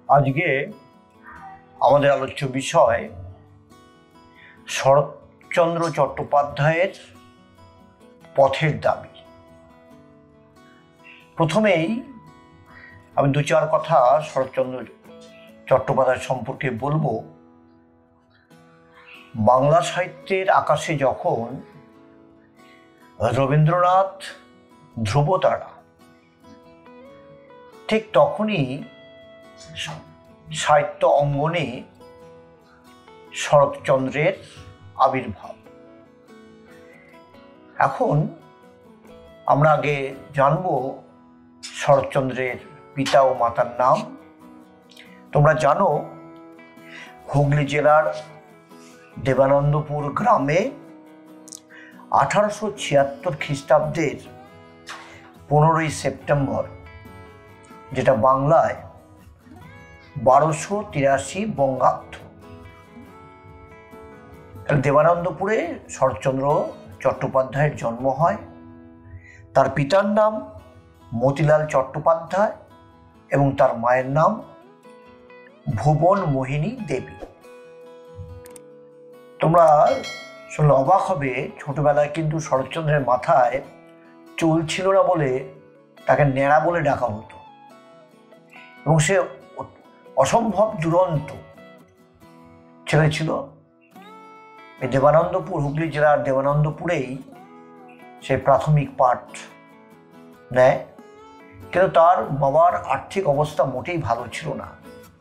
আজকে আমাদের আলোচ্য বিষয় শরৎচন্দ্র চট্টোপাধ্যায়ের পথের দাবি। প্রথমেই আমি দু চার কথা শরৎচন্দ্র চট্টোপাধ্যায় সম্পর্কে বলবো। বাংলা সাহিত্যের আকাশে যখন রবীন্দ্রনাথ ধ্রুবতারা, ঠিক তখনই সাহিত্য অঙ্গনে শরৎচন্দ্রের আবির্ভাব। এখন আমরা আগে জানব শরৎচন্দ্রের পিতা ও মাতার নাম। তোমরা জানো হুগলি জেলার দেবানন্দপুর গ্রামে 1876 খ্রিস্টাব্দের 15ই সেপ্টেম্বর, যেটা বাংলায় 1283 বঙ্গাব্দ, দেবানন্দপুরে শরৎচন্দ্র চট্টোপাধ্যায়ের জন্ম হয়। তার পিতার নাম মতিলাল চট্টোপাধ্যায় এবং তার মায়ের নাম ভুবন মোহিনী দেবী। তোমরা শুনলে অবাক হবে, ছোটবেলায় কিন্তু শরৎচন্দ্রের মাথায় চুল ছিল না বলে তাকে ন্যাড়া বলে ডাকা হতো এবং সে অসম্ভব দুরন্ত ছেলে ছিল। এই দেবানন্দপুর, হুগলি জেলার দেবানন্দপুরেই সে প্রাথমিক পাঠ নেয়, কিন্তু তার বাবার আর্থিক অবস্থা মোটেই ভালো ছিল না।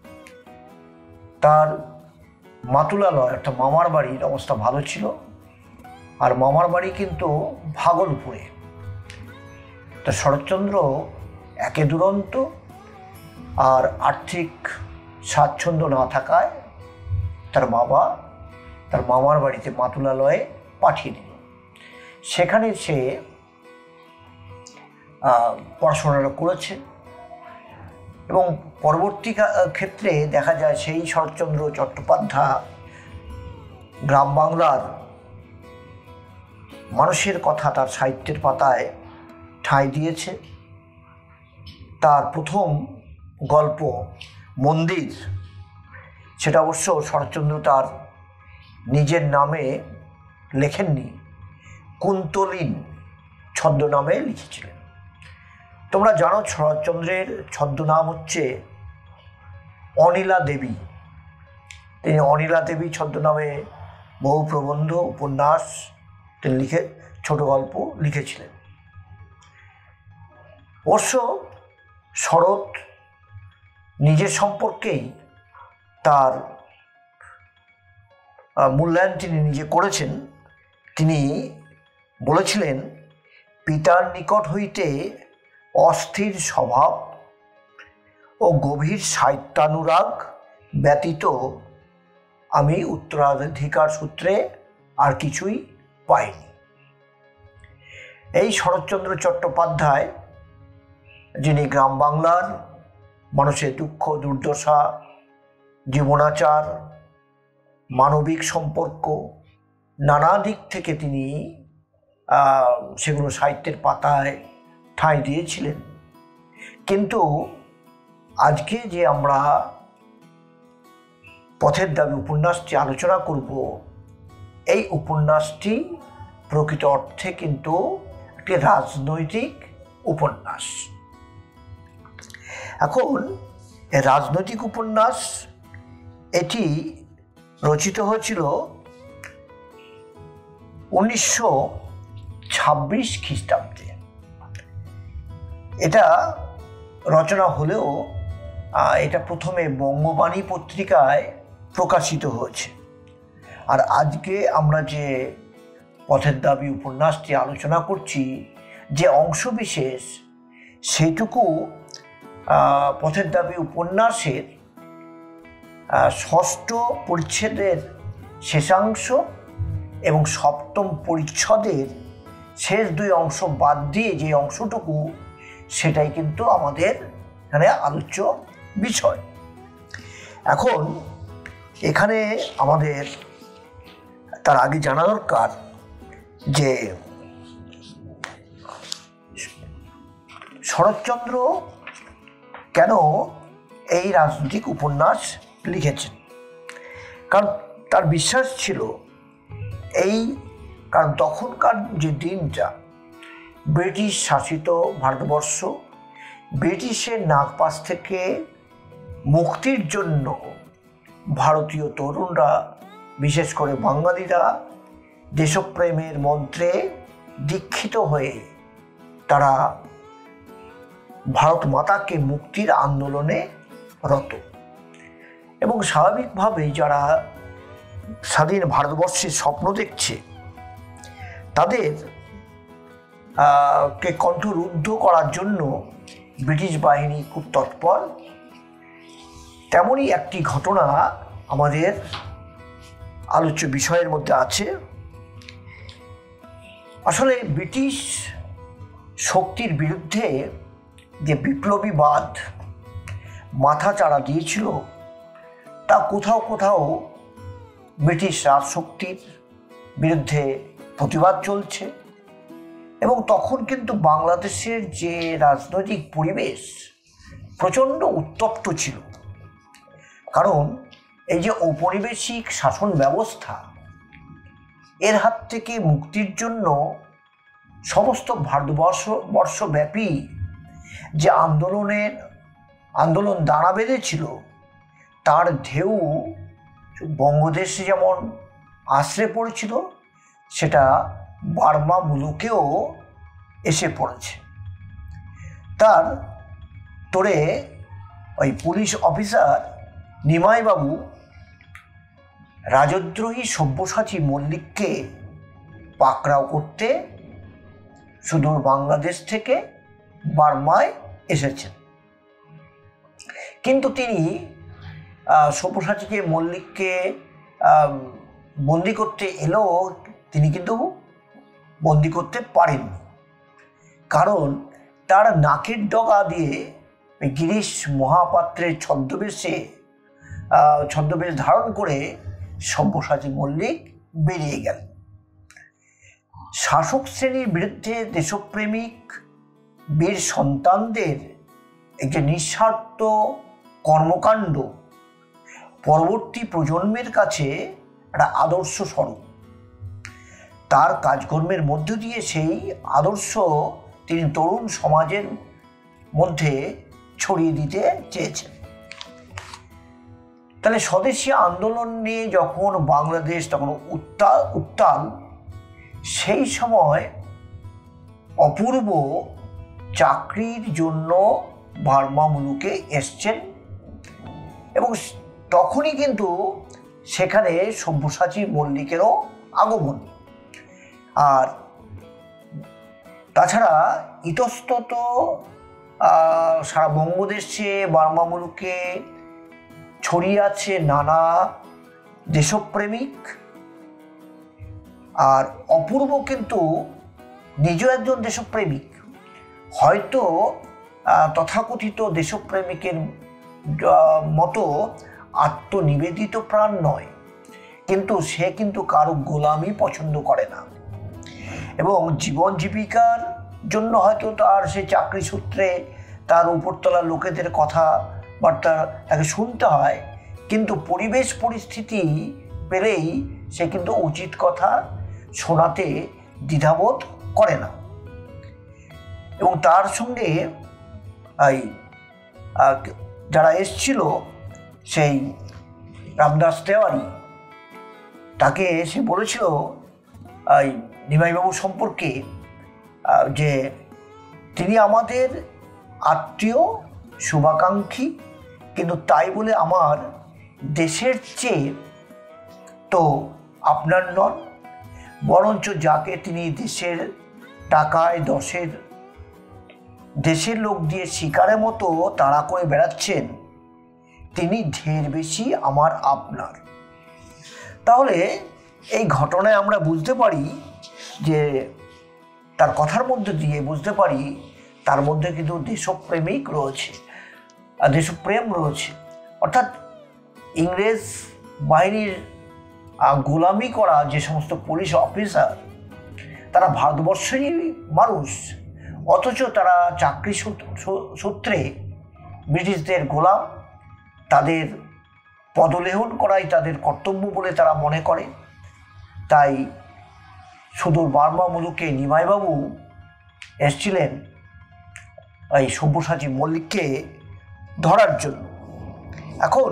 তার মাতুলালয় একটা মামার বাড়ির অবস্থা ভালো ছিল, আর মামার বাড়ি কিন্তু ভাগলপুরে। তা শরৎচন্দ্র একে দুরন্ত আর আর্থিক স্বাচ্ছন্দ্য না থাকায় তার বাবা তার মামার বাড়িতে মাতুলালয়ে পাঠিয়ে দিল। সেখানে সে পড়াশোনাটা করেছে এবং পরবর্তী ক্ষেত্রে দেখা যায় সেই শরৎচন্দ্র চট্টোপাধ্যায় গ্রাম বাংলার মানুষের কথা তার সাহিত্যের পাতায় ঠাঁই দিয়েছে। তার প্রথম গল্প মন্দির, সেটা অবশ্য শরৎচন্দ্র তার নিজের নামে লেখেননি, কুন্তলীন ছদ্মনামে লিখেছিলেন। তোমরা জানো শরৎচন্দ্রের ছদ্মনাম হচ্ছে অনিলা দেবী। তিনি অনিলা দেবী ছদ্মনামে বহু প্রবন্ধ, উপন্যাস তিনি ছোট গল্প লিখেছিলেন। অবশ্য শরৎ নিজের সম্পর্কেই তার মূল্যায়ন তিনি নিজে করেছেন। তিনি বলেছিলেন, পিতার নিকট হইতে অস্থির স্বভাব ও গভীর সাহিত্যানুরাগ ব্যতীত আমি উত্তরাধিকার সূত্রে আর কিছুই পাইনি। এই শরৎচন্দ্র চট্টোপাধ্যায়, যিনি গ্রাম বাংলার মানুষের দুঃখ দুর্দশা, জীবনাচার, মানবিক সম্পর্ক নানা দিক থেকে তিনি সেগুলো সাহিত্যের পাতায় ঠাঁই দিয়েছিলেন। কিন্তু আজকে যে আমরা পথের দাবি উপন্যাসটি আলোচনা করব, এই উপন্যাসটি প্রকৃত অর্থে কিন্তু একটি রাজনৈতিক উপন্যাস। এখন রাজনৈতিক উপন্যাস এটি রচিত হয়েছিল 1926 খ্রিস্টাব্দে। এটা রচনা হলেও এটা প্রথমে বঙ্গবাণী পত্রিকায় প্রকাশিত হয়েছে। আর আজকে আমরা যে পথের দাবি উপন্যাসটি আলোচনা করছি, যে অংশবিশেষ, সেইটুকু পথের দাবি উপন্যাসের ষষ্ঠ পরিচ্ছেদের শেষাংশ এবং সপ্তম পরিচ্ছদের শেষ দুই অংশ বাদ দিয়ে যে অংশটুকু, সেটাই কিন্তু আমাদের এখানে আলোচ্য বিষয়। এখন এখানে আমাদের তার আগে জানা দরকার যে শরৎচন্দ্র কেন এই রাজনৈতিক উপন্যাস লিখেছেন। কারণ তার বিশ্বাস ছিল কারণ তখনকার যে দিনটা, ব্রিটিশ শাসিত ভারতবর্ষ ব্রিটিশের নাগপাশ থেকে মুক্তির জন্য ভারতীয় তরুণরা, বিশেষ করে বাঙালিরা, দেশপ্রেমের মন্ত্রে দীক্ষিত হয়ে তারা ভারত মাতাকে মুক্তির আন্দোলনে রত। এবং স্বাভাবিকভাবেই যারা স্বাধীন ভারতবর্ষের স্বপ্ন দেখছে তাদের কে কণ্ঠরুদ্ধ করার জন্য ব্রিটিশ বাহিনী খুব তৎপর। তেমনই একটি ঘটনা আমাদের আলোচ্য বিষয়ের মধ্যে আছে। আসলে ব্রিটিশ শক্তির বিরুদ্ধে যে বিপ্লবীবাদ মাথা চাড়া দিয়েছিল তা কোথাও কোথাও ব্রিটিশ রাজশক্তির বিরুদ্ধে প্রতিবাদ চলছে। এবং তখন কিন্তু বাংলাদেশের যে রাজনৈতিক পরিবেশ প্রচণ্ড উত্তপ্ত ছিল, কারণ এই যে ঔপনিবেশিক শাসন ব্যবস্থা, এর হাত থেকে মুক্তির জন্য সমস্ত ভারতবর্ষব্যাপী যে আন্দোলন দাঁড়া বেঁধেছিল, তার ঢেউ বঙ্গদেশে যেমন আশ্রে পড়েছিল, সেটা বার্মা মুলুকেও এসে পড়েছে। তার তোড়ে ওই পুলিশ অফিসার নিমাইবাবু রাজদ্রোহী সব্যসাচী মল্লিককে পাকড়াও করতে সুদূর বাংলাদেশ থেকে বার্মায় এসেছেন। কিন্তু তিনি সব্যসাচীকে মল্লিককে বন্দি করতে এলেও তিনি কিন্তু বন্দি করতে পারেননি, কারণ তার নাকের ডগা দিয়ে গিরিশ মহাপাত্রের ছদ্মবেশ ধারণ করে সব্যসাচী মল্লিক বেরিয়ে গেল। শাসক শ্রেণীর বিরুদ্ধে দেশপ্রেমিক বীর সন্তানদের একটি নিঃস্বার্থ কর্মকাণ্ড পরবর্তী প্রজন্মের কাছে একটা আদর্শ স্বরূপ। তার কাজকর্মের মধ্য দিয়ে সেই আদর্শ তিনি তরুণ সমাজের মধ্যে ছড়িয়ে দিতে চেয়েছেন। তাহলে স্বদেশী আন্দোলন নিয়ে যখন বাংলাদেশ তখন উত্তাল, সেই সময় অপূর্ব চাকরির জন্য বার্মা মুলুকে এসছেন এবং তখনই কিন্তু সেখানে সব্যসাচী মল্লিকেরও আগমন। আর তাছাড়া ইতস্তত সারা বঙ্গদেশে বার্মা মুলুকে ছড়িয়ে আছে নানা দেশপ্রেমিক। আর অপূর্ব কিন্তু নিজেও একজন দেশপ্রেমিক, হয়তো তথাকথিত দেশপ্রেমিকের মতো আত্মনিবেদিত প্রাণ নয়, কিন্তু সে কিন্তু কারো গোলামি পছন্দ করে না। এবং জীবন জীবিকার জন্য হয়তো তার সে চাকরি সূত্রে তার উপরতলার লোকেদের কথাবার্তা তাকে শুনতে হয়, কিন্তু পরিবেশ পরিস্থিতি পেলেই সে কিন্তু উচিত কথা শোনাতে দ্বিধাবোধ করে না। এবং তার সঙ্গে যারা এসছিল, সেই রামদাস তেওয়ারি, তাকে সে বলেছিল নিমাইবাবু সম্পর্কে যে তিনি আমাদের আত্মীয় শুভাকাঙ্ক্ষী, কিন্তু তাই বলে আমার দেশের চেয়ে তো আপনার নন, বরঞ্চ যাকে তিনি দেশের টাকায় দেশের লোক দিয়ে শিকারের মতো তাড়া করে বেড়াচ্ছেন, তিনি ঢের বেশি আমার আপনার। তাহলে এই ঘটনায় আমরা বুঝতে পারি যে তার কথার মধ্যে দিয়ে বুঝতে পারি তার মধ্যে কিন্তু দেশপ্রেমিক রয়েছে, দেশপ্রেম রয়েছে। অর্থাৎ ইংরেজ বাহিনীর গোলামি করা যে সমস্ত পুলিশ অফিসার, তারা ভারতবর্ষেরই মানুষ, অথচ তারা চাকরি সূত্রে ব্রিটিশদের গোলাম তাদের পদলেহন করাই তাদের কর্তব্য বলে তারা মনে করে। তাই সুদূর বার্মা মুলুকে নিমাইবাবু এসেছিলেন এই সব্যসাচী মল্লিককে ধরার জন্য। এখন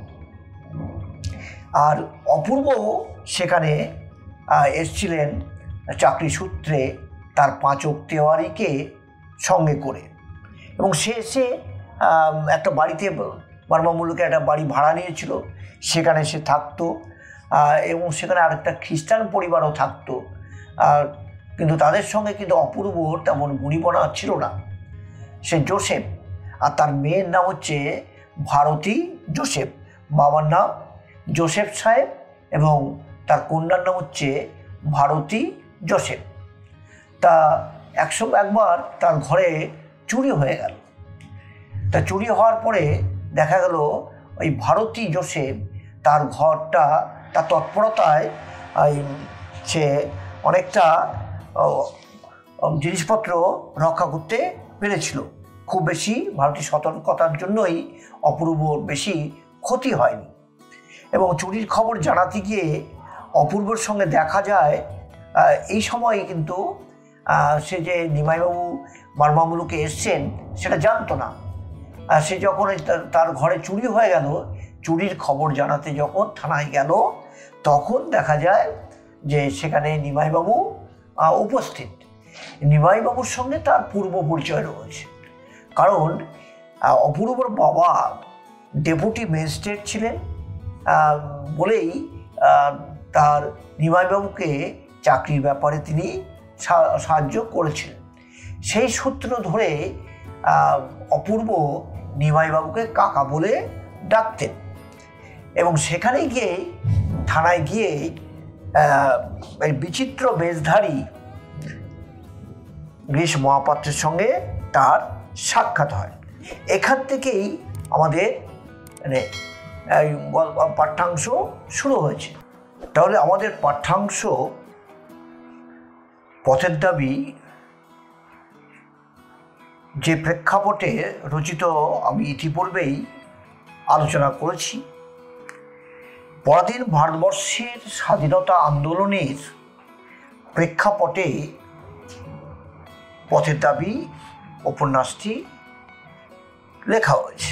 আর অপূর্ব সেখানে এসেছিলেন চাকরি সূত্রে তার পাঁচক তেওয়ারিকে সঙ্গে করে, এবং সে এসে একটা বাড়িতে বার্মা মুলুকে একটা বাড়ি ভাড়া নিয়েছিল, সেখানে সে থাকতো, এবং সেখানে আরেকটা খ্রিস্টান পরিবারও থাকতো। কিন্তু তাদের সঙ্গে কিন্তু অপূর্ব তেমন গুণীপনা ছিল না। সে জোসেফ, আর তার মেয়ের নাম হচ্ছে ভারতী জোসেফ। বাবার নাম জোসেফ সাহেব এবং তার কন্যার নাম হচ্ছে ভারতী জোসেফ। তা একবার তার ঘরে চুরি হয়ে গেল। তা চুরি হওয়ার পরে দেখা গেল ওই ভারতী জোসেফ তার ঘরটা, তার তৎপরতায় সে অনেকটা জিনিসপত্র রক্ষা করতে পেরেছিল। খুব বেশি ভারতীয় সতর্কতার জন্যই অপূর্বর বেশি ক্ষতি হয়নি। এবং চুরির খবর জানাতে গিয়ে অপূর্বর সঙ্গে দেখা যায় এই সময় কিন্তু সে যে নিমাইবাবু বার্মা মুলুকে এসছেন সেটা জানতো না। সে যখন তার ঘরে চুরি হয়ে গেল, চুরির খবর জানাতে যখন থানায় গেল, তখন দেখা যায় যে সেখানে নিমাইবাবু উপস্থিত। নিমাইবাবুর সঙ্গে তার পূর্ব পরিচয় রয়েছে, কারণ অপূর্বর বাবা ডেপুটি ম্যাজিস্ট্রেট ছিলেন বলেই তার নিমাইবাবুকে চাকরির ব্যাপারে তিনি সাহায্য করেছিলেন। সেই সূত্র ধরে অপূর্ব নিমাইবাবুকে কাকা বলে ডাকতেন, এবং সেখানে গিয়ে থানায় গিয়ে এই বিচিত্র বেশধারী গ্রীশ মহাপাত্রের সঙ্গে তার সাক্ষাৎ হয়। এখান থেকেই আমাদের মানে পাঠ্যাংশ শুরু হয়েছে। তাহলে আমাদের পাঠ্যাংশ পথের দাবি যে প্রেক্ষাপটে রচিত আমি ইতিপূর্বেই আলোচনা করেছি। পরাধীন ভারতবর্ষের স্বাধীনতা আন্দোলনের প্রেক্ষাপটে পথের দাবি উপন্যাসটি লেখা হয়েছে।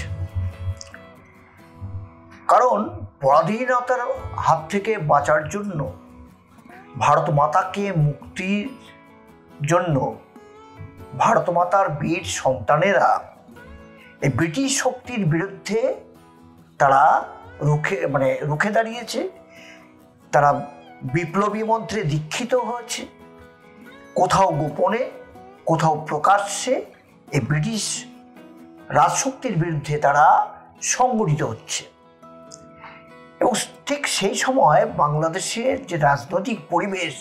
কারণ পরাধীনতার হাত থেকে বাঁচার জন্য, ভারত মাতাকে মুক্তির জন্য ভারত মাতার বীর সন্তানেরা এই ব্রিটিশ শক্তির বিরুদ্ধে তারা রুখে দাঁড়িয়েছে। তারা বিপ্লবী মন্ত্রে দীক্ষিত হয়েছে, কোথাও গোপনে কোথাও প্রকাশ্যে এই ব্রিটিশ রাজশক্তির বিরুদ্ধে তারা সংগঠিত হচ্ছে। এবং ঠিক সেই সময় বাংলাদেশের যে রাজনৈতিক পরিবেশ,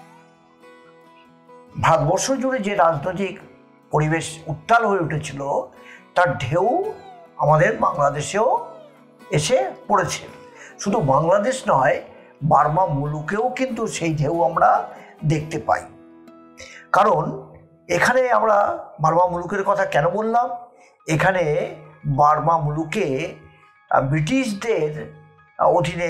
ভারতবর্ষ জুড়ে যে রাজনৈতিক পরিবেশ উত্তাল হয়ে উঠেছিল, তার ঢেউ আমাদের বাংলাদেশেও এসে পড়েছে। শুধু বাংলাদেশ নয়, বার্মা মুলুকেও কিন্তু সেই ঢেউ আমরা দেখতে পাই। কারণ এখানে আমরা বার্মা মুলুকের কথা কেন বললাম, এখানে বার্মা মুলুকে ব্রিটিশদের অধীনে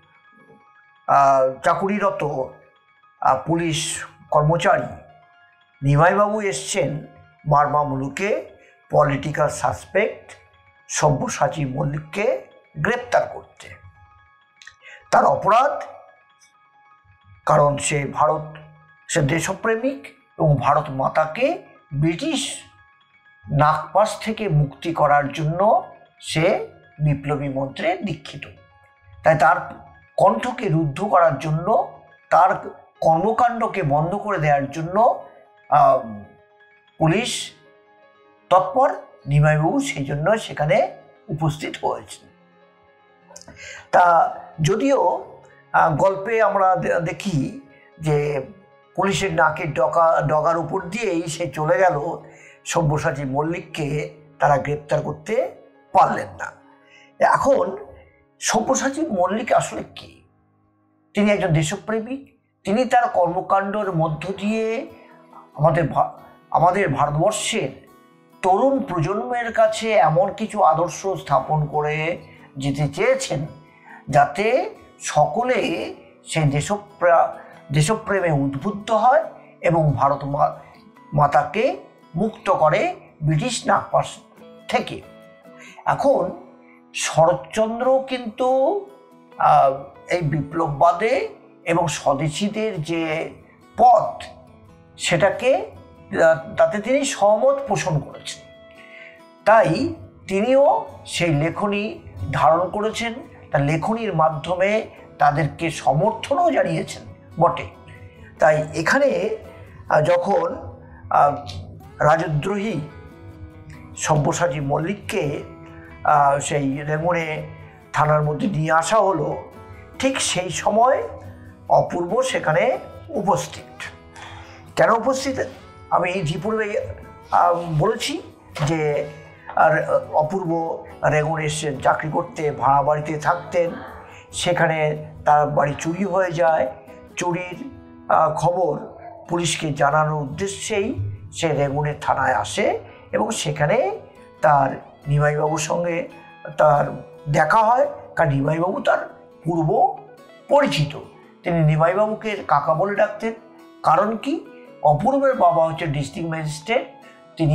চাকুরিরত পুলিশ কর্মচারী নিমাইবাবু এসছেন বার্মা মুলুকে পলিটিক্যাল সাসপেক্ট সব্যসাচী মল্লিককে গ্রেপ্তার করতে। তার অপরাধ, কারণ সে দেশপ্রেমিক এবং ভারত মাতাকে ব্রিটিশ নাগপাশ থেকে মুক্তি করার জন্য সে বিপ্লবী মন্ত্রে দীক্ষিত। তাই তার কণ্ঠকে রুদ্ধ করার জন্য, তার কর্মকাণ্ডকে বন্ধ করে দেওয়ার জন্য পুলিশ তৎপর। নিমাইবাবু সেই জন্য সেখানে উপস্থিত হয়েছেন। তা যদিও গল্পে আমরা দেখি যে পুলিশের নাকের ডগার উপর দিয়েই সে চলে গেল, সব্যসাচী মল্লিককে তারা গ্রেপ্তার করতে পারলেন না। এখন সব্যসাচী মল্লিক আসলে কে? তিনি একজন দেশপ্রেমিক। তিনি তার কর্মকাণ্ডের মধ্য দিয়ে আমাদের ভারতবর্ষের তরুণ প্রজন্মের কাছে এমন কিছু আদর্শ স্থাপন করে যেতে চেয়েছেন, যাতে সকলে সেই দেশপ্রেমে উদ্বুদ্ধ হয় এবং ভারত মাতাকে মুক্ত করে ব্রিটিশ নাগপাশ থেকে। এখন শরৎচন্দ্র কিন্তু এই বিপ্লববাদে এবং স্বদেশীদের যে পথ, সেটাকে তাতে তিনি সহমত পোষণ করেছেন। তাই তিনিও সেই লেখনী ধারণ করেছেন, তার লেখনীর মাধ্যমে তাদেরকে সমর্থনও জানিয়েছেন বটে। তাই এখানে যখন রাজদ্রোহী সব্যসাচী মল্লিককে সেই রেঙ্গুনে থানার মধ্যে নিয়ে আসা হলো, ঠিক সেই সময় অপূর্ব সেখানে উপস্থিত। কেন উপস্থিত আমি ইতিপূর্বে বলেছি যে অপূর্ব রেঙ্গুনে এসে চাকরি করতে, ভাড়া বাড়িতে থাকতেন। সেখানে তার বাড়ি চুরি হয়ে যায়। চুরির খবর পুলিশকে জানানোর উদ্দেশ্যেই সে রেঙ্গুনের থানায় আসে এবং সেখানে তার নিমাইবাবুর সঙ্গে তার দেখা হয়। কারণ নিমাইবাবু তার পূর্ব পরিচিত, তিনি নিমাইবাবুকে কাকা বলে ডাকতেন। কারণ কি, অপূর্বের বাবা হচ্ছে ডিস্ট্রিক্ট ম্যাজিস্ট্রেট। তিনি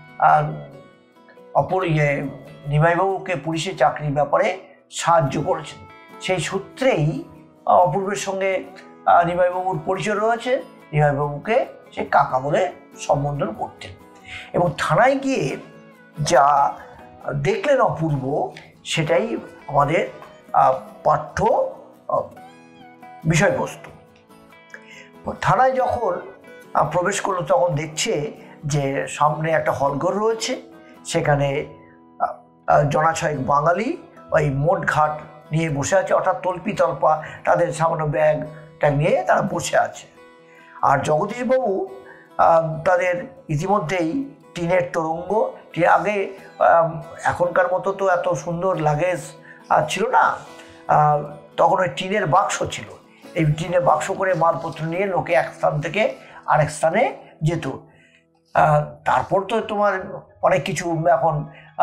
নিমাইবাবুকে পুলিশের চাকরির ব্যাপারে সাহায্য করেছেন। সেই সূত্রেই অপূর্বের সঙ্গে নিমাইবাবুর পরিচয় রয়েছে। নিমাইবাবুকে সে কাকা বলে সম্বোধন করতেন। এবং থানায় গিয়ে যা দেখলেন অপূর্ব, সেটাই আমাদের পাঠ্য বিষয়বস্তু। থানায় যখন প্রবেশ করলো তখন দেখছে যে সামনে একটা হলঘর রয়েছে। সেখানে জনাছয়েক বাঙালি ওই মোট ঘাট নিয়ে বসে আছে, অর্থাৎ তল্পি তল্পা তাদের সামান্য ব্যাগ ট্যাগ নিয়ে তারা বসে আছে। আর জগদীশবাবু তাদের ইতিমধ্যেই টিনের তোরঙ্গ, আগে এখনকার মতো তো এত সুন্দর লাগেজ ছিল না, তখন ওই টিনের বাক্স ছিল। এই টিনের বাক্স করে মালপত্র নিয়ে লোকে এক স্থান থেকে আরেক স্থানে যেত। তারপর তো তোমার অনেক কিছু এখন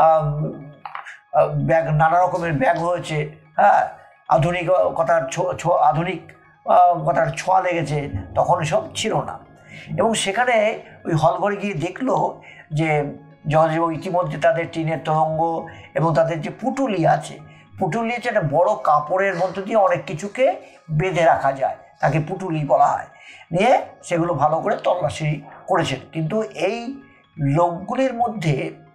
ব্যাগ, নানা রকমের ব্যাগ হয়েছে। হ্যাঁ, আধুনিকতার ছোঁয়া লেগেছে, তখন সব ছিল না। এবং সেখানে ওই হলঘরে গিয়ে দেখলো যে জগদীশবাবু ইতিমধ্যে তাদের টিনের তরঙ্গ এবং তাদের যে পুটুলি আছে, পুটুলি হচ্ছে একটা বড় কাপড়ের মধ্য দিয়ে অনেক কিছুকে বেঁধে রাখা যায়, তাকে পুটুলি বলা হয়, নিয়ে সেগুলো ভালো করে তল্লাশি করেছেন। কিন্তু এই লোকগুলির মধ্যে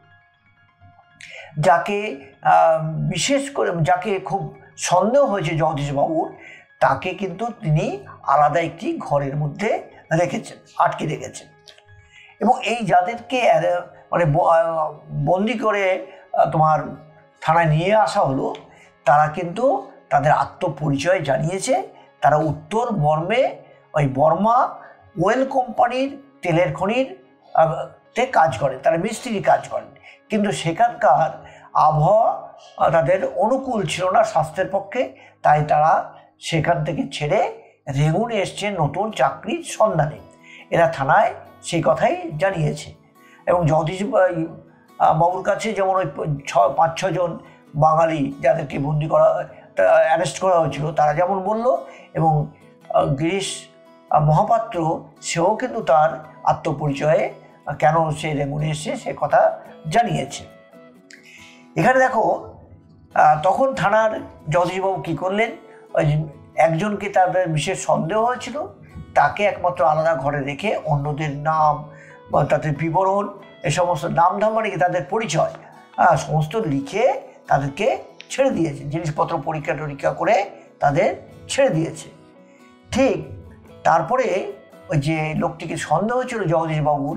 যাকে বিশেষ করে যাকে খুব সন্দেহ হয়েছে জগদীশবাবুর, তাকে কিন্তু তিনি আলাদা একটি ঘরের মধ্যে রেখেছেন, আটকে রেখেছেন। এবং এই যাদেরকে মানে বন্দি করে তোমার থানায় নিয়ে আসা হলো, তারা কিন্তু তাদের আত্মপরিচয় জানিয়েছে। তারা উত্তর ওই বর্মা ওয়েল কোম্পানির তেলের খনির তে কাজ করেন, তারা মিস্ত্রি কাজ করেন। কিন্তু সেখানকার আবহাওয়া তাদের অনুকূল ছিল না স্বাস্থ্যের পক্ষে, তাই তারা সেখান থেকে ছেড়ে রেঙ্গুনে এসছে নতুন চাকরির সন্ধানে। এরা থানায় সেই কথাই জানিয়েছে। এবং জগদীশ বাবুর কাছে যেমন ওই 5-6 জন বাঙালি যাদেরকে বন্দি করা অ্যারেস্ট করা হয়েছিল, তারা যেমন বলল, এবং গিরিশ মহাপাত্র সেও কিন্তু তার আত্মপরিচয়ে কেন সে রেঙ্গুনে এসছে সে কথা জানিয়েছে। এখানে দেখো, তখন থানার জগদীশবাবু কী করলেন, ওই একজনকে তাদের বিশেষ সন্দেহ হয়েছিল, তাকে একমাত্র আলাদা ঘরে রেখে অন্যদের নাম বা তাদের বিবরণ, এ সমস্ত নামধাম মানে কি তাদের পরিচয় সমস্ত লিখে তাদেরকে ছেড়ে দিয়েছে। জিনিসপত্র পরীক্ষা টরীক্ষা করে তাদের ছেড়ে দিয়েছে। ঠিক তারপরে ওই যে লোকটিকে সন্দেহ ছিল জগদীশবাবুর,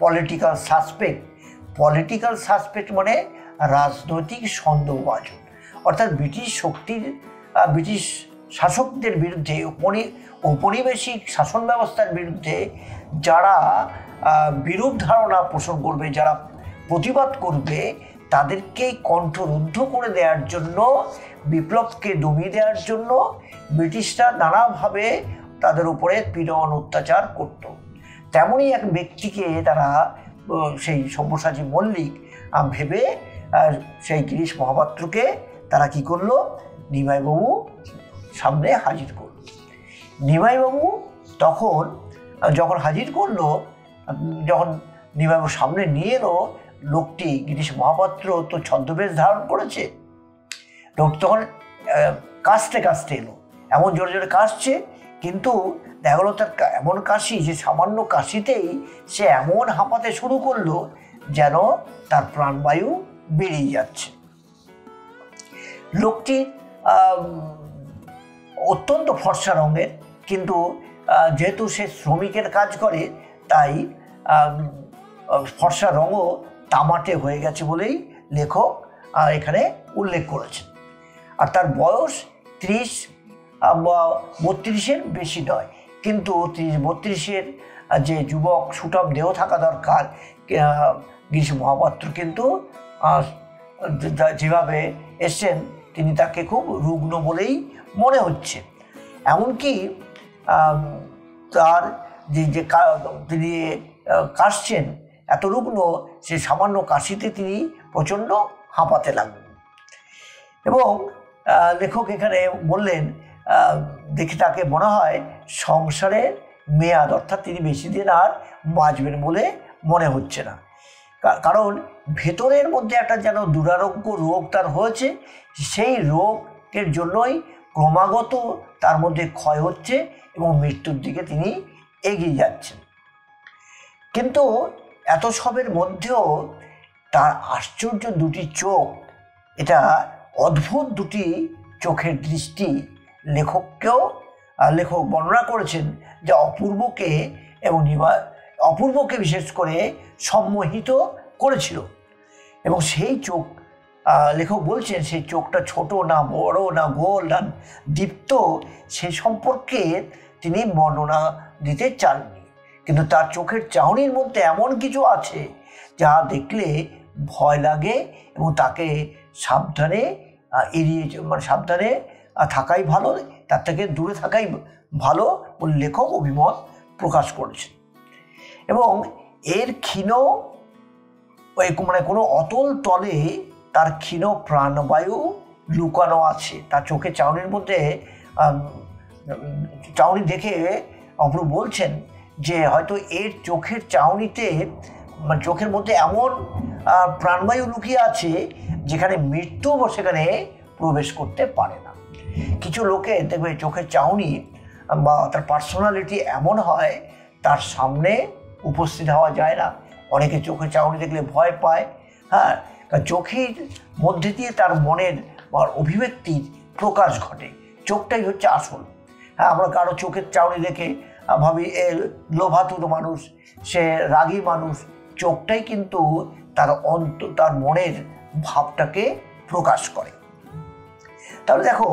পলিটিক্যাল সাসপেক্ট মানে রাজনৈতিক সন্দেহভাজন, অর্থাৎ ব্রিটিশ শাসকদের বিরুদ্ধে, ঔপনিবেশিক শাসন ব্যবস্থার বিরুদ্ধে যারা বিরূপ ধারণা পোষণ করবে, যারা প্রতিবাদ করবে, তাদেরকে কণ্ঠরুদ্ধ করে দেওয়ার জন্য, বিপ্লবকে দমিয়ে দেওয়ার জন্য ব্রিটিশরা নানাভাবে তাদের উপরে পীড়ন অত্যাচার করত। তেমনই এক ব্যক্তিকে তারা সেই সব্যসাচী মল্লিক ভেবে সেই গিরিশ মহাপাত্রকে তারা কি করলো, নিমাইবাবু সামনে হাজির করলো। নিমাইবাবু যখন হাজির করলো, যখন নিমাইবাবু সামনে নিয়ে এলো, লোকটি গিরিশ মহাপাত্র তো ছদ্মবেশ ধারণ করেছে। লোকটি তখন কাশতে কাশতে এলো, এমন জোরে জোরে কাশছে, কিন্তু দেখা গেলো তার এমন কাশি যে সামান্য কাশিতেই সে এমন হাঁপাতে শুরু করলো যেন তার প্রাণবায়ু বেরিয়ে যাচ্ছে। লোকটি অত্যন্ত ফর্সা রঙের, কিন্তু যেহেতু সে শ্রমিকের কাজ করে তাই ফর্সা রঙও তামাটে হয়ে গেছে বলেই লেখক এখানে উল্লেখ করেছেন। আর তার বয়স 30-32-এর বেশি নয়, কিন্তু 30-32-এর যে যুবক সুঠাম দেহ থাকা দরকার গিরিশ মহাপাত্র কিন্তু যেভাবে এসছেন তিনি তাকে খুব রুগ্ন বলেই মনে হচ্ছে। এমনকি তার যে তিনি কাশছেন এত রুগ্ন, সে সামান্য কাশিতে তিনি প্রচণ্ড হাঁপাতে লাগলেন। এবং লেখক এখানে বললেন, দেখে তাকে মনে হয় সংসারের মেয়াদ, অর্থাৎ তিনি বেশি দিন আর বাঁচবেন বলে মনে হচ্ছে না, কারণ ভেতরের মধ্যে একটা যেন দুরারোগ্য রোগ তার হয়েছে, সেই রোগের জন্যই ক্রমাগত তার মধ্যে ক্ষয় হচ্ছে এবং মৃত্যুর দিকে তিনি এগিয়ে যাচ্ছেন। কিন্তু এত সবের মধ্যেও তার আশ্চর্য দুটি চোখ, এটা অদ্ভুত দুটি চোখের দৃষ্টি লেখক বর্ণনা করেছেন, যা অপূর্বকে বিশেষ করে সম্মোহিত করেছিল। এবং সেই চোখ, লেখক বলছেন, সেই চোখটা ছোট না বড় না গোল না দীপ্ত, সে সম্পর্কে তিনি বর্ণনা দিতে চাননি, কিন্তু তার চোখের চাহনির মধ্যে এমন কিছু আছে যা দেখলে ভয় লাগে এবং তাকে সাবধানে সাবধানে থাকাই ভালো, তার থেকে দূরে থাকাই ভালো বলে লেখক অভিমত প্রকাশ করেছেন। এবং এর ক্ষীণ কোনো অতল তলে তার ক্ষীণ প্রাণবায়ু লুকানো আছে। তার চোখের চাহনির মধ্যে চাহনি দেখে অপূর্ব বলছেন যে হয়তো এর চোখের চাহনিতে, চোখের মধ্যে এমন প্রাণবায়ু লুকিয়ে আছে যেখানে মৃত্যু সেখানে প্রবেশ করতে পারে না। কিছু লোকে দেখবে চোখের চাহনি বা তার পার্সোনালিটি এমন হয় তার সামনে উপস্থিত হওয়া যায় না। অনেকে চোখের চাহনি দেখলে ভয় পায়, হ্যাঁ, চোখের মধ্যে দিয়ে তার মনের অভিব্যক্তির প্রকাশ ঘটে। চোখটাই হচ্ছে আসল। হ্যাঁ, আমরা কারো চোখের চাহনি দেখে ভাবি এ লোভাতুর মানুষ, সে রাগী মানুষ। চোখটাই কিন্তু তার মনের ভাবটাকে প্রকাশ করে। তাহলে দেখো,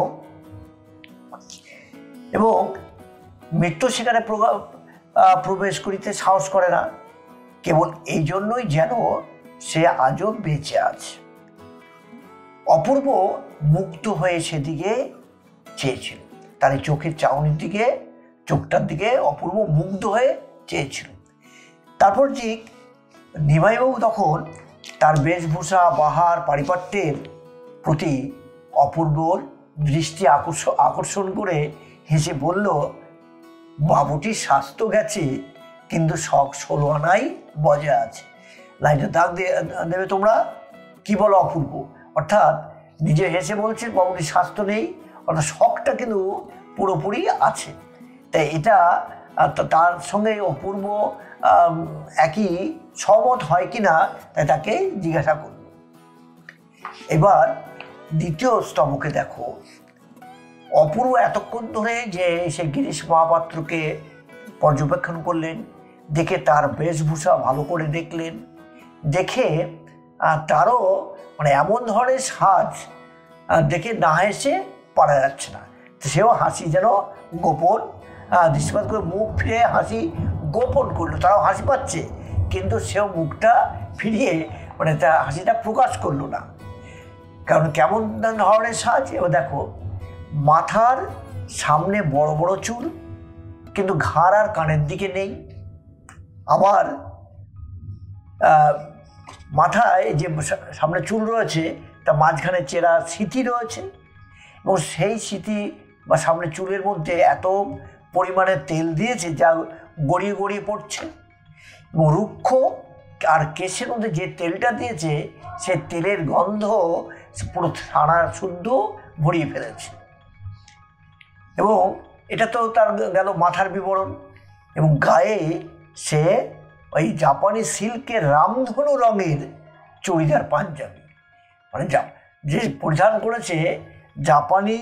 এবং মৃত্যু সেখানে প্রবেশ করিতে সাহস করে না, কেবল এই জন্যই যেন সে আজও বেঁচে আছে। অপূর্ব মুক্ত হয়ে সেদিকে চেয়েছিল, তার চোখের চাহনির দিকে, চোখটার দিকে অপূর্ব মুগ্ধ হয়ে চেয়েছিল। তারপর যে নিমাইবাবু তখন তার বেশভূষা, বাহার, পারিপাট্যের প্রতি অপূর্বর দৃষ্টি আকর্ষণ করে হেসে বলল, বাবুটির স্বাস্থ্য গেছে কিন্তু শখ 16 আনাই বজায় আছে। লাইনটা দাগ দেবে তোমরা, কি বলো অপূর্ব? অর্থাৎ নিজে হেসে বলছেন বাবুটির স্বাস্থ্য নেই, অর্থাৎ শখটা কিন্তু পুরোপুরি আছে। তাই এটা তার সঙ্গে অপূর্ব একই সহমত হয় কিনা তাই তাকে জিজ্ঞাসা করল। এবার দ্বিতীয় স্তবকে দেখো, অপূর্ব এতক্ষণ ধরে যে সে গিরিশ মহাপাত্রকে পর্যবেক্ষণ করলেন, দেখে তার বেশভূষা ভালো করে দেখলেন, দেখে তারও এমন ধরনের সাজ দেখে না হেসে পারা যাচ্ছে না। সেও হাসি যেন গোপন দৃষ্টিপাত করে মুখ ফিরে হাসি গোপন করলো। তারাও হাসি পাচ্ছে, কিন্তু সেও মুখটা ফিরিয়ে তার হাসিটা প্রকাশ করলো না। কারণ কেমন ধরনের সাজ? এবার দেখো, মাথার সামনে বড় বড় চুল, কিন্তু ঘাড় আর কানের দিকে নেই। আবার মাথায় যে সামনে চুল রয়েছে তার মাঝখানে চেরা স্মৃতি রয়েছে এবং সেই স্মৃতি বা সামনে চুলের মধ্যে এত পরিমাণে তেল দিয়েছে যা গড়িয়ে গড়িয়ে পড়ছে এবং রুক্ষ আর কেশের মধ্যে যে তেলটা দিয়েছে সে তেলের গন্ধ পুরো সারা শুদ্ধ ভরিয়ে ফেলেছে। এবং এটা তো তার গেল মাথার বিবরণ। এবং গায়ে সে ওই জাপানি সিল্কের রামধনু রঙের চুড়িদার পাঞ্জাবি, মানে যে পরিধান করেছে জাপানি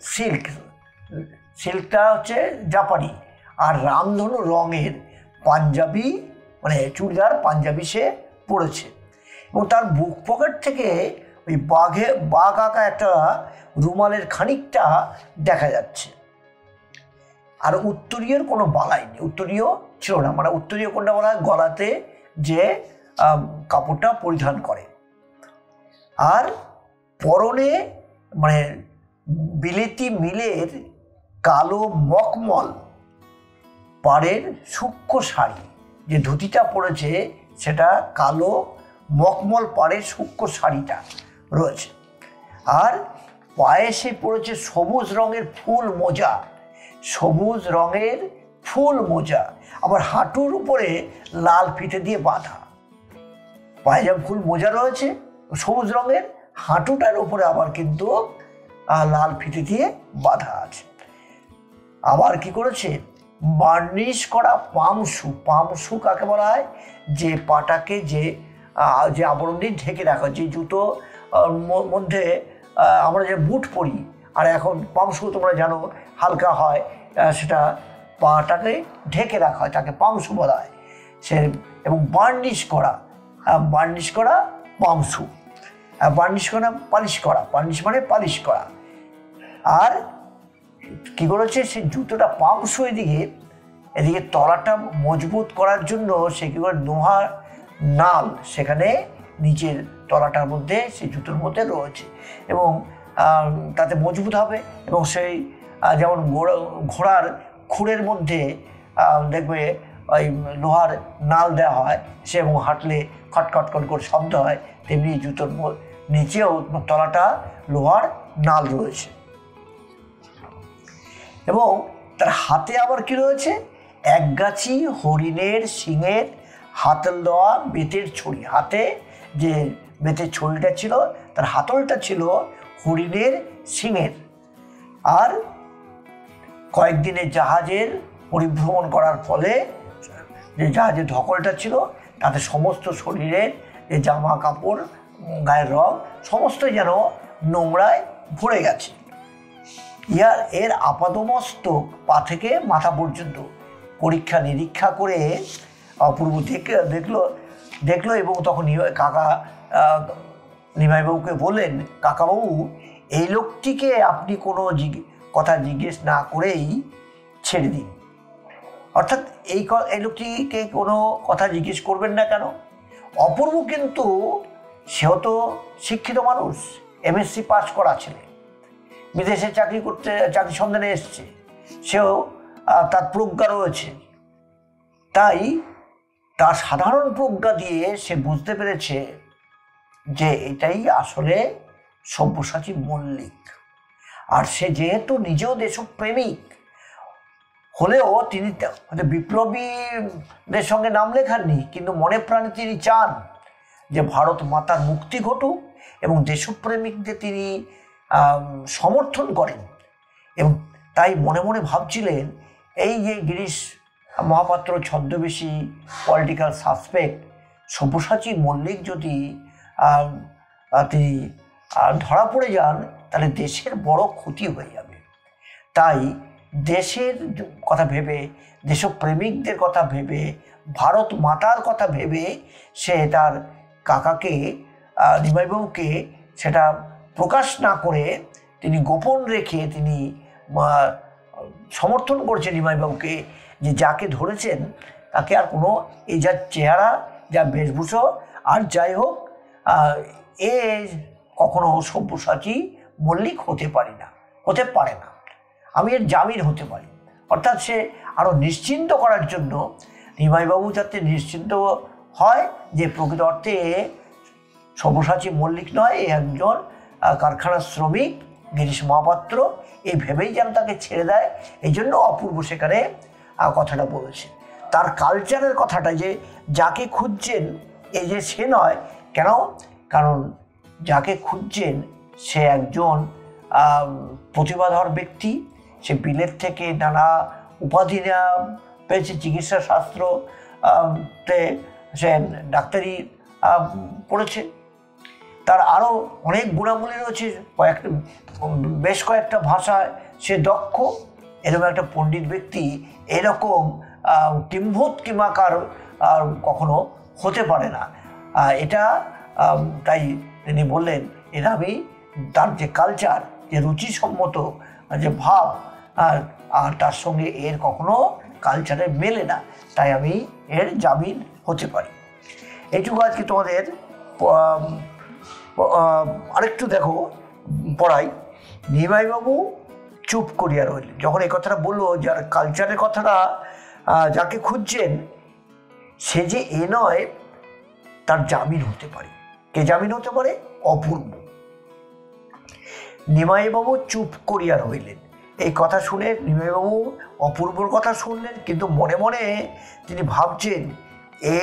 সিল্কটা হচ্ছে জাপানি, আর রামধনু রঙের পাঞ্জাবি মানে চুড়িদার পাঞ্জাবি সে পরেছে। এবং তার বুক পকেট থেকে ওই বাঘ আঁকা একটা রুমালের খানিকটা দেখা যাচ্ছে। আর উত্তরীয়ের কোনো বালাই নেই, উত্তরীয় ছিল না। মানে উত্তরীয় কোনটা বলা হয়, গলাতে যে কাপড়টা পরিধান করে। আর পরনে মানে বিলেতি মিলের কালো মখমল পাড়ের সূক্ষ্ম শাড়ি, যে ধুতিটা পরেছে সেটা কালো মখমল পাড়ের সূক্ষ্ম শাড়িটা রয়েছে। আর পায়ে সে পরেছে সবুজ রঙের ফুল মোজা, সবুজ রঙের ফুল মোজা, আবার হাঁটুর উপরে লাল ফিতে দিয়ে বাঁধা। পায়ে যেমন ফুল মোজা রয়েছে সবুজ রঙের, হাঁটুটার উপরে আবার কিন্তু লাল ফিতে দিয়ে বাঁধা আছে। আবার কি করেছে, বার্নিশ করা পামশু কাকে বলা হয়, যে পাটাকে যে আবরণ দিয়ে ঢেকে রাখা, যে জুতো মধ্যে আমরা যে বুট পরি, আর এখন পামশু তোমরা জানো হালকা হয়, সেটা পাটাকে ঢেকে রাখা হয়, তাকে পামশু বলা হয়। সে এবং বার্নিশ করা পামশু, বার্নিশ করা বার্নিশ মানে পালিশ করা। আর কি করেছে, সে জুতোটা পামশু এদিকে তলাটা মজবুত করার জন্য সে কি করে লোহার নাল সেখানে নিচের তলাটার মধ্যে সেই জুতোর মধ্যে রয়েছে এবং তাতে মজবুত হবে। এবং সেই যেমন ঘোড়ার খুরের মধ্যে দেখবে ওই লোহার নাল দেওয়া হয়, সে এবং হাঁটলে খটখট করে শব্দ হয়, তেমনি জুতোর নিচেও তলাটা লোহার নাল রয়েছে। এবং তার হাতে আবার কি রয়েছে, একগাছি হরিণের শিঙের হাতল দেওয়া বেতের ছড়ি। হাতে যে বেতের ছড়িটা ছিল তার হাতলটা ছিল হরিণের শিঙের। আর কয়েকদিনের জাহাজের পরিভ্রমণ করার ফলে যে জাহাজের ধকলটা ছিল তাতে সমস্ত শরীরের যে জামা কাপড় গায়ের রং সমস্ত যেন নোংরায় ভরে গেছে। এর আপাদমস্তক পা থেকে মাথা পর্যন্ত পরীক্ষা নিরীক্ষা করে অপূর্ব দেখলো এবং তখন কাকা নিমাইবাবুকে বললেন, কাকাবাবু এই লোকটিকে আপনি কোনো কথা জিজ্ঞেস না করেই ছেড়ে দিন। অর্থাৎ এই লোকটিকে কোনো কথা জিজ্ঞেস করবেন না কেন? অপূর্ব কিন্তু সেও তো শিক্ষিত মানুষ, MSc পাস করা ছেলে, বিদেশে চাকরি সন্ধানে এসছে, সেও তার প্রজ্ঞা রয়েছে। তাই তার সাধারণ প্রজ্ঞা দিয়ে সে বুঝতে পেরেছে যে এটাই আসলে সব্যসাচী মল্লিক। আর সে যেহেতু নিজেও দেশপ্রেমিক হলেও তিনি বিপ্লবীদের সঙ্গে নাম লেখাননি, কিন্তু মনে প্রাণে তিনি চান যে ভারত মাতার মুক্তি ঘটুক এবং দেশপ্রেমিকদের তিনি সমর্থন করেন। এবং তাই মনে মনে ভাবছিলেন, এই যে গিরিশ মহাপাত্র ছদ্মবেশী পলিটিক্যাল সাসপেক্ট সব্যসাচী মল্লিক যদি তিনি ধরা পড়ে যান তাহলে দেশের বড় ক্ষতি হয়ে যাবে। তাই দেশের কথা ভেবে, দেশপ্রেমিকদের কথা ভেবে, ভারত মাতার কথা ভেবে সে তার কাকাকে নিমাইবাবুকে সেটা প্রকাশ না করে তিনি গোপন রেখে তিনি সমর্থন করছেন নিমাইবাবুকে, যে যাকে ধরেছেন তাকে আর কোনো এই যা চেহারা, যা বেশভূষা, আর যাই হোক এ কখনো সব্যসাচী মল্লিক হতে পারে না, আমি এর জামিন হতে পারি। অর্থাৎ সে আরও নিশ্চিন্ত করার জন্য নিমাইবাবু যাতে নিশ্চিন্ত হয় যে প্রকৃত অর্থে সব্যসাচী মল্লিক নয়, এ একজন কারখানার শ্রমিক গিরিশ মহাপাত্র, এই ভেবেই যেন তাকে ছেড়ে দেয়। এই জন্য অপূর্ব সেখানে কথাটা বলেছে। তার কালচারের কথাটা যে যাকে খুঁজছেন এই যে সে নয়, কেন? কারণ যাকে খুঁজছেন সে একজন প্রতিভাধর ব্যক্তি। সে বিলেত থেকে নানা উপাধি পেয়েছে, চিকিৎসা শাস্ত্র তে সে ডাক্তারি পড়েছে। তার আরও অনেক গুণাবলী রয়েছে, বেশ কয়েকটা ভাষায় সে দক্ষ। এরকম একটা পণ্ডিত ব্যক্তি এরকম কিম্ভূত কিমাকার কখনো হতে পারে না। এটা তাই তিনি বললেন, এর আমি তার যে কালচার, যে রুচিসম্মত যে ভাব, আর তার সঙ্গে এর কখনো কালচারে মেলে না, তাই আমি এর জামিন হতে পারি। এইটুকু আজকে তোমাদের আরেকটু দেখো পড়াই। নিমাইবাবু চুপ করিয়া রইলেন। যখন এই কথাটা বললো, যার কালচারের কথাটা যাকে খুঁজছেন সে যে এ নয়, তার জামিন হতে পারে। কে জামিন হতে পারে? অপূর্ব। নিমাইবাবু চুপ করিয়া রইলেন। এই কথা শুনে নিমাইবাবু অপূর্বর কথা শুনলেন, কিন্তু মনে মনে তিনি ভাবছেন, এ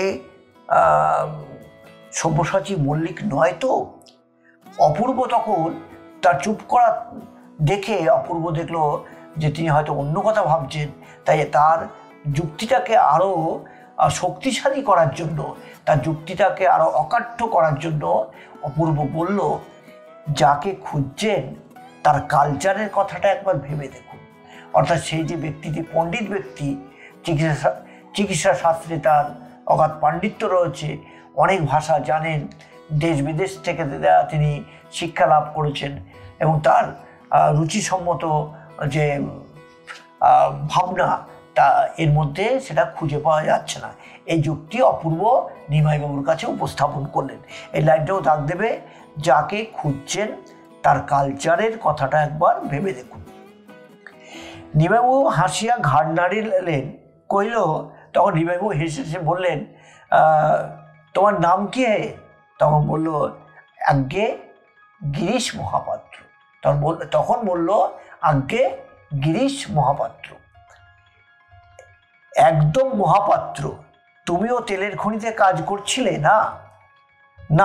সব্যসাচী মল্লিক নয় তো? অপূর্ব তখন তার চুপ করা দেখে অপূর্ব দেখলো যে তিনি হয়তো অন্য কথা ভাবছেন। তাই তার যুক্তিটাকে আরও শক্তিশালী করার জন্য, তার যুক্তিটাকে আরও অকাঠ্য করার জন্য অপূর্ব বলল, যাকে খুঁজছেন তার কালচারের কথাটা একবার ভেবে দেখুন। অর্থাৎ সেই যে ব্যক্তিটি পণ্ডিত ব্যক্তি, চিকিৎসা শাস্ত্রে তার অগাধ পাণ্ডিত্য রয়েছে, অনেক ভাষা জানেন, দেশ বিদেশ থেকে তিনি শিক্ষা লাভ করেছেন, এবং তার রুচিসম্মত যে ভাবনা তা এর মধ্যে সেটা খুঁজে পাওয়া যাচ্ছে না। এই যুক্তি অপূর্ব নিমাইবাবুর কাছে উপস্থাপন করলেন। এই লাইনটাও দাগ দেবে, যাকে খুঁজছেন তার কালচারের কথাটা একবার ভেবে দেখুন। নিমাইবাবু হাসিয়া ঘাড় নাড়িলেন, কইল, তখন নিমাইবাবু হেসে হেসে বললেন, তোমার নাম কি? তখন বলল, আজ্ঞে গিরিশ মহাপাত্র। তখন বলল, আজ্ঞে গিরিশ মহাপাত্র। একদম মহাপাত্র। তুমিও তেলের খনিতে কাজ করছিলে না? না।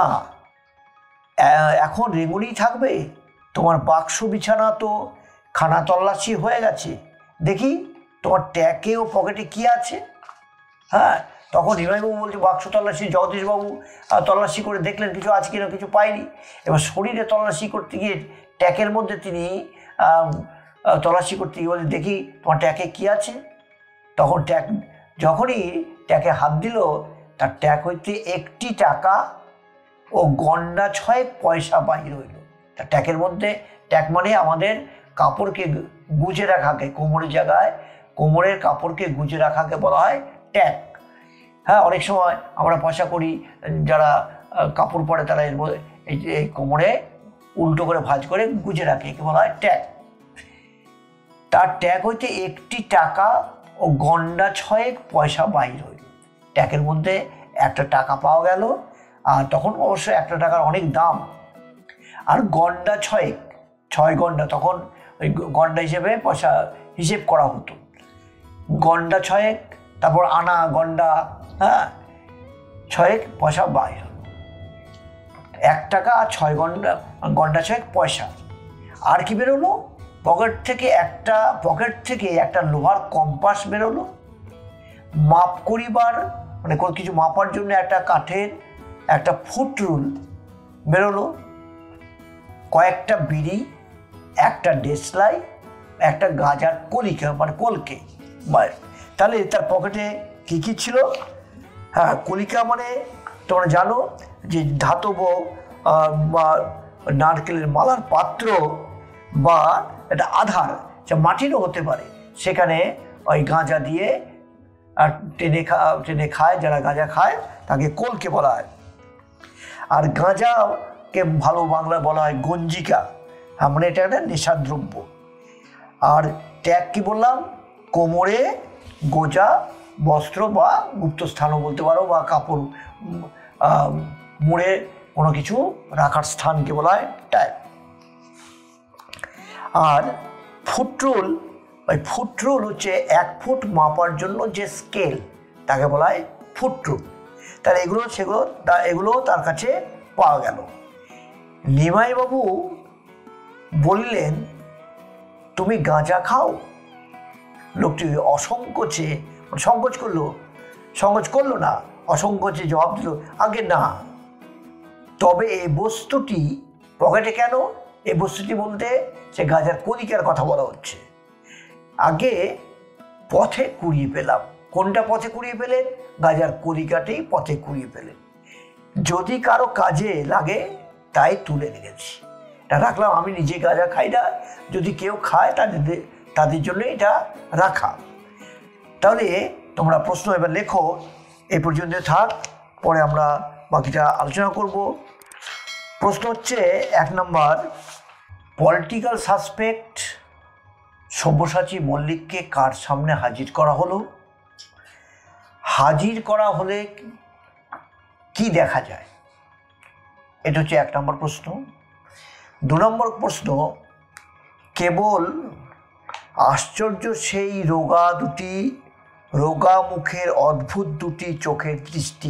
এখন রেঙ্গুনি থাকবে? তোমার বাক্স বিছানা তো খানা তল্লাশি হয়ে গেছে, দেখি তোমার ট্যাকে ও পকেটে কি আছে? হ্যাঁ, তখন নিমাইবাবু বলছে, বাক্স তল্লাশি। জগদীশবাবু তল্লাশি করে দেখলেন কিছু আছে কিনা, কিছু পাইনি। এবার শরীরে তল্লাশি করতে গিয়ে ট্যাকের মধ্যে তিনি তল্লাশি করতে গিয়ে বলে, দেখি তোমার ট্যাকে কি আছে? তখন যখনই ট্যাকে হাত দিল, তার ট্যাক হইতে 1টি টাকা ও গন্ডা 6 পয়সা বাহির হইল। তার ট্যাকের মধ্যে, ট্যাক মানে আমাদের কাপড়কে গুজে রাখাকে, কোমরের জায়গায় কোমরের কাপড়কে গুজে রাখাকে বলা হয় ট্যাক। হ্যাঁ, অনেক সময় আমরা পয়সা করি, যারা কাপড় পরে তারা এর মধ্যে এই কোমরে উল্টো করে ভাঁজ করে গুজে রাখে, একে বলা হয় ট্যাক। তার ট্যাক হইতে 1টি টাকা ও গন্ডা 6 পয়সা বাহির হইল। ট্যাকের মধ্যে 1টা টাকা পাওয়া গেল, আর তখন অবশ্য 1টা টাকার অনেক দাম। আর গন্ডা 6 গন্ডা, তখন ওই গন্ডা হিসেবে পয়সা হিসেব করা হতো। গন্ডা 6, তারপর আনা গন্ডা, হ্যাঁ, 6 পয়সা বাহির। 1 টাকা আর 6 গন্ডা 6 পয়সা। আর কি বেরোলো? পকেট থেকে একটা লোহার কম্পাস বেরোলো। মাপ করিবার, মানে কোনো কিছু মাপার জন্য একটা কাঠের একটা ফুট রুল বেরোলো। কয়েকটা বিড়ি, একটা দেশলাই, একটা গাঁজার কলিকা, মানে কলকে। তাহলে তার পকেটে কী কী ছিল? হ্যাঁ, কলিকা মানে তোমরা জানো যে ধাতব বা নারকেলের মালার পাত্র, বা একটা আধার, যা মাটিরও হতে পারে, সেখানে ওই গাঁজা দিয়ে টেনে খায়, যারা গাঁজা খায় তাকে কলকে বলা হয়। আর গাঁজাকে ভালো বাংলায় বলা হয় গঞ্জিকা। হ্যাঁ, মানে এটা একটা নেশার দ্রব্য। আর ট্যাগ কি বললাম? কোমরে গোজা বস্ত্র বা গুপ্তস্থানও বলতে পারো, বা কাপড় মুড়ে কোনো কিছু রাখার স্থানকে বলা হয় ট্যাগ। আর ফুট রুল, ওই ফুট রুল হচ্ছে 1 ফুট মাপার জন্য যে স্কেল তাকে বলা হয় ফুট রুল। তাহলে এগুলো তার কাছে পাওয়া গেল। নিমাইবাবু বললেন, তুমি গাঁজা খাও? লোকটি সংকোচ করলো না, অসংকোচে জবাব দিল, আগে না। তবে এই বস্তুটি পকেটে কেন? এই বস্তুটি বলতে সে গাঁজার কণিকার কথা বলা হচ্ছে। আগে পথে কুড়িয়ে পেলাম। কোনটা পথে কুড়িয়ে পেলেন? গাঁজার কণিকাটাই পথে কুড়িয়ে পেলেন। যদি কারো কাজে লাগে তাই তুলে রেখেছি। এটা রাখলাম, আমি নিজে গাঁজা খাই না, যদি কেউ খায় তাদের জন্য এটা রাখা। তাহলে তোমরা প্রশ্ন এবার লেখো, এই পর্যন্ত থাক, পরে আমরা বাকিটা আলোচনা করব। প্রশ্ন হচ্ছে 1 নম্বর, পলিটিক্যাল সাসপেক্ট সব্যসাচী মল্লিককে কার সামনে হাজির করা হলো? হাজির করা হলে কি দেখা যায়? এটা হচ্ছে 1 নম্বর প্রশ্ন। 2 নম্বর প্রশ্ন, কেবল আশ্চর্য সেই রোগা মুখের অদ্ভুত দুটি চোখের দৃষ্টি।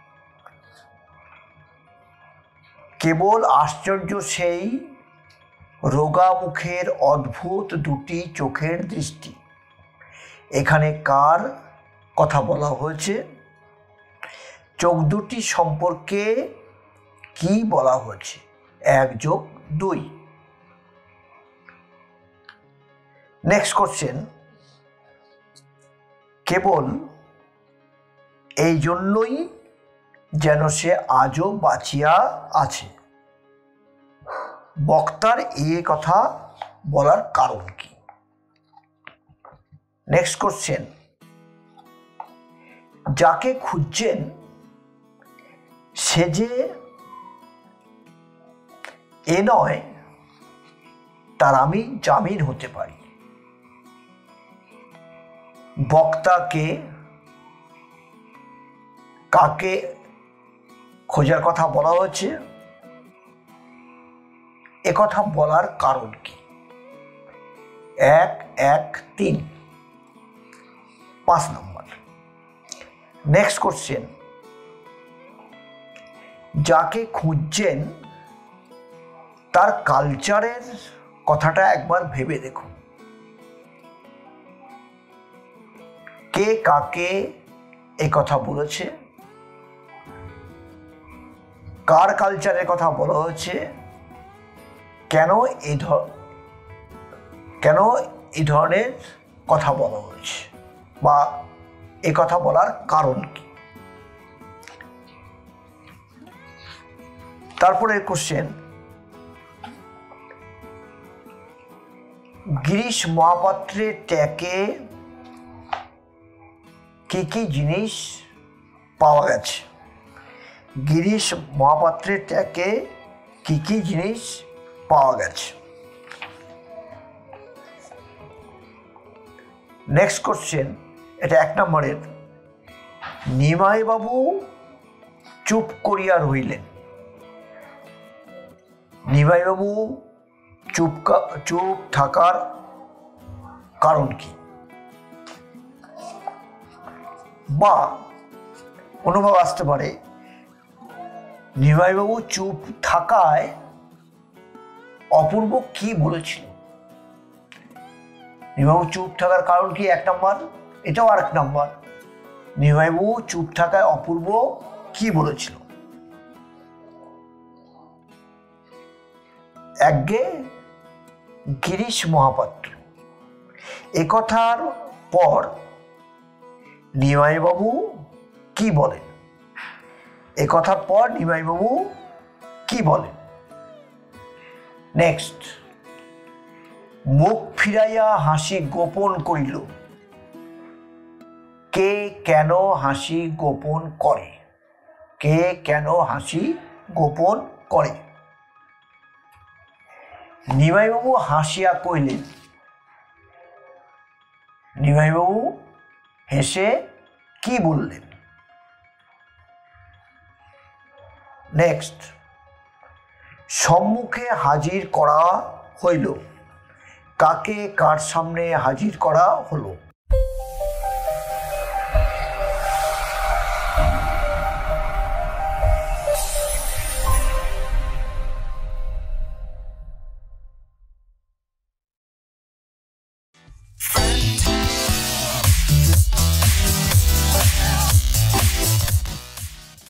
কেবল আশ্চর্য সেই রোগা মুখের অদ্ভুত দুটি চোখের দৃষ্টি, এখানে কার কথা বলা হয়েছে? চোখ দুটি সম্পর্কে কি বলা হয়েছে? 1+2। নেক্সট কোশ্চেন, কেবল এই জন্যই যেন সে আজও বাঁচিয়া আছে, বক্তার এ কথা বলার কারণ কি? নেক্সট কোশ্চেন, যাকে খুঁজছেন সে যে এ নয় তার আমি জামিন হতে পারি। বক্তাকে কাকে খোঁজার কথা বলা হয়েছে? এ কথা বলার কারণ কি? 1-1-3। 5 নম্বর। নেক্সট কোশ্চেন, যাকে খুঁজছেন তার কালচারের কথাটা একবার ভেবে দেখুন। কে কাকে এ কথা বলেছে? কার কালচারের কথা বলা হয়েছে? কেন এই ধরনের কথা বলা হয়েছে, বা এ কথা বলার কারণ কি? তারপরে কোশ্চেন, গিরিশ মহাপাত্রের ট্যাকে কি কি জিনিস পাওয়া গেছে? গিরিশ মহাপাত্রের ট্যাকে কি কি জিনিস পাওয়া গেছে? নেক্সট কোশ্চেন, এটা 1 নম্বরের, নিমাইবাবু চুপ করিয়া রইলেন। নিমাইবাবু চুপ থাকার কারণ কি? বা অনুভব আসতে পারে, নিমাইবাবু চুপ থাকায় অপূর্ব কি বলেছিল? নিমাইবাবু চুপ থাকার কারণ কি? 1 নম্বর। এটাও 1 নম্বর। নিমাইবাবু চুপ থাকায় অপূর্ব কি বলেছিল? একগে গিরিশ মহাপাত্র। এ কথার পর নিমাইবাবু কি বলেন? এ কথার পর নিমাইবাবু কি বলেন? নেক্সট, মুখ ফিরাইয়া হাসি গোপন করিল। কে কেন হাসি গোপন করে? কে কেন হাসি গোপন করে? নিমাইবাবু হাসিয়া কইলেন। নিমাইবাবু হেসে কি বললেন? নেক্সট, সম্মুখে হাজির করা হইল। কাকে কার সামনে হাজির করা হলো।